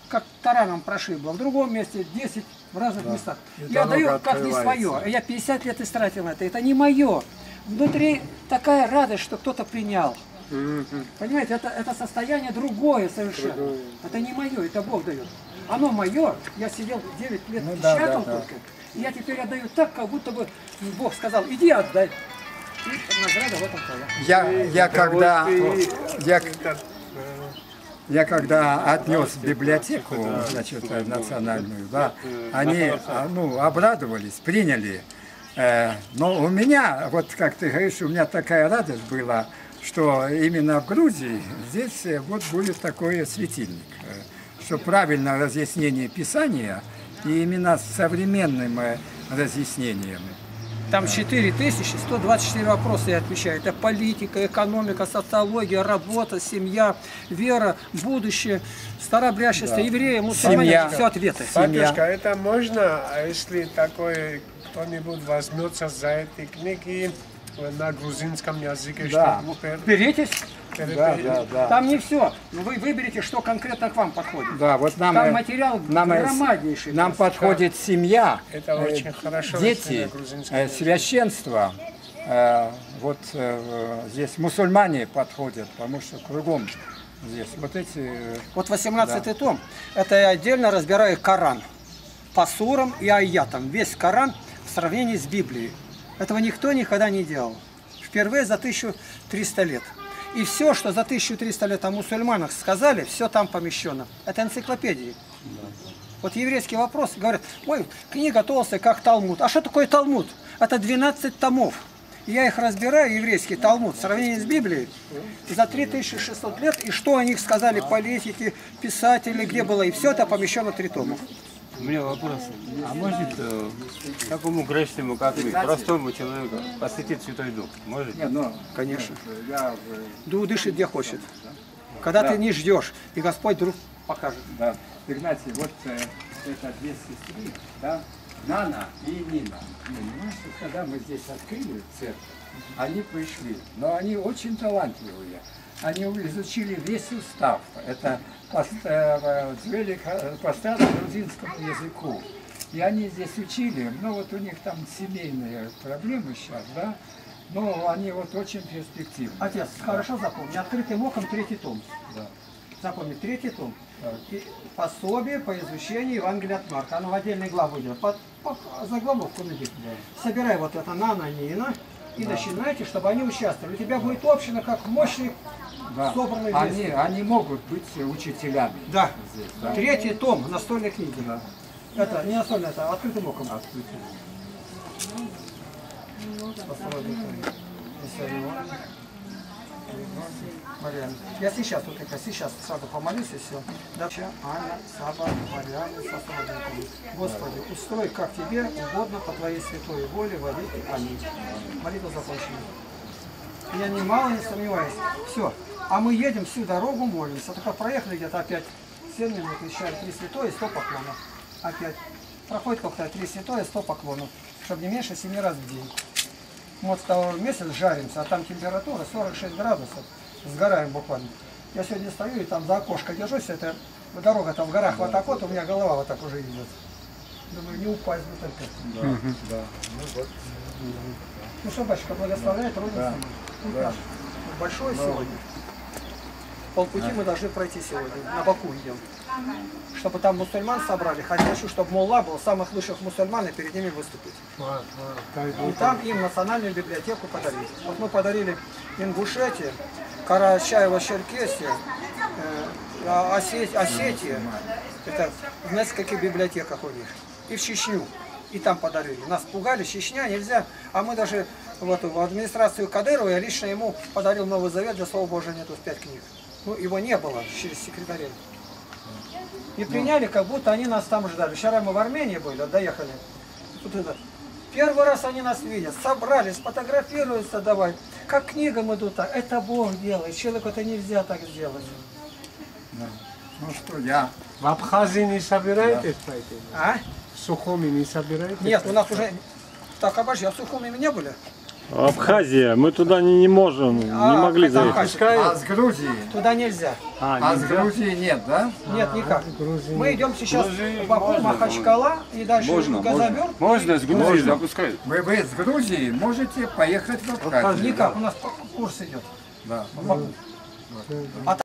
как тараном прошибло, в другом месте 10 в разных местах. Я даю как не свое. Я 50 лет истратил на это. Это не мое. Внутри такая радость, что кто-то принял. Понимаете, это состояние другое совершенно. Это не мое, это Бог дает. Оно мое, я сидел 9 лет, печатал только. И я теперь отдаю так, как будто бы Бог сказал, иди отдай. И награда в этом твоя. Я когда отнес в библиотеку, значит, национальную, да, они обрадовались, приняли. Но у меня, вот как ты говоришь, у меня такая радость была, что именно в Грузии здесь вот будет такой светильник, что правильное разъяснение Писания и именно с современным разъяснением. Там 4124 вопроса я отвечаю. Это политика, экономика, социология, работа, семья, вера, будущее, старообрядчество, евреи, мусульмане, все ответы. Батюшка, это можно, если такой кто-нибудь возьмется за эти книги на грузинском языке, чтобы... Беритесь. Да. Там не все. Вы выберете, что конкретно к вам подходит. Да, вот нам, там материал громаднейший. Нам подходит семья, это очень хорошо, дети, священство. Вот здесь мусульмане подходят, потому что кругом здесь вот эти... Вот 18-й том, это я отдельно разбираю Коран по сурам и аятам. Весь Коран в сравнении с Библией. Этого никто никогда не делал. Впервые за 1300 лет. И все, что за 1300 лет о мусульманах сказали, все там помещено. Это энциклопедии. Вот еврейский вопрос, говорят, ой, книга толстая, как Талмуд. А что такое Талмуд? Это 12 томов. Я их разбираю, еврейский Талмуд, в сравнении с Библией, за 3600 лет, и что о них сказали политики, писатели, где было, и все это помещено в 3 тома. У меня вопрос. А может такому грешному, как мы, простому человеку, посетить Святой Дух? Может? Нет, ну, конечно. Дух дышит где хочет. Когда ты не ждешь, и Господь вдруг покажет. Да. Игнатий, вот это 2 сестры, да, Нана и Нина. Понимаешь, когда мы здесь открыли церковь, они пришли, но они очень талантливые. Они изучили весь устав. Это по старо-грузинскому языку. И они здесь учили, ну вот у них там семейные проблемы сейчас, да, но они вот очень перспективны. Отец, хорошо запомни, открытым оком 3-й том. Да. Запомни, 3-й том. И пособие по изучению Евангелия от Марка. Оно в отдельной главе идет. По заголовку найдите. Собирай вот это Нана, Нина и начинайте, чтобы они участвовали. У тебя будет община как мощный собранный вместе. Они могут быть учителями. Да. Здесь, да. 3-й том настольной книги. Да. Это не настольная, это открытым оком. Я сейчас, вот это, сейчас сразу помолюсь и все. Дача, Анна, Саба, Марианна, сосудниками. Господи, устрой, как тебе угодно по твоей святой воле, во веки. Аминь. Молитва закончена. Я немало не сомневаюсь. Все. А мы едем всю дорогу, молимся. Только проехали где-то опять 7 минут, еще 3 святое и 100 поклонов. Опять. Проходит как-то 3 святое и 100 поклонов. Чтобы не меньше 7 раз в день. Вот второй месяц жаримся, а там температура 46 градусов. Сгораем буквально. Я сегодня стою и там за окошко держусь, это дорога там в горах вот так вот, у меня голова вот так уже идет. Думаю, не упасть бы только. Да. Ну что, батюшка, благословляет родину. Да. Большое сегодня. Полпути мы должны пройти сегодня. На Баку идем. Чтобы там мусульман собрали. Хочу, чтобы Молла был самых лучших мусульман и перед ними выступить. И там им национальную библиотеку подарить. Вот мы подарили Ингушетии, Карачаево-Черкесия, Осетия. Это в нескольких библиотеках у них. И в Чечню. И там подарили. Нас пугали, Чечня нельзя. А мы даже вот, в администрацию Кадырова я лично ему подарил Новый Завет, для Слова Божия нету 5 книг. Ну, его не было через секретаря. И приняли, как будто они нас там ждали. Вчера мы в Армении были, доехали. Тут это. Первый раз они нас видят, собрались, сфотографируются, давай. Как книгам идут, это Бог делает. Человеку это нельзя так сделать. Да. Ну что, я... В Абхазии не собираетесь пойти? А? В Сухуми не собираетесь? Нет, у нас уже... Так, обожди, а в Сухуми мы не были? Абхазия, мы туда не можем, не могли там заехать. А с Грузии? Туда нельзя. А с Грузии нет, да? Нет, никак. Мы идем сейчас в Баку, Махачкала и дальше в Газобер. Можно с Грузии запускать. Вы с Грузии можете поехать в Абхазию. Никак, у нас курс идет. Да. А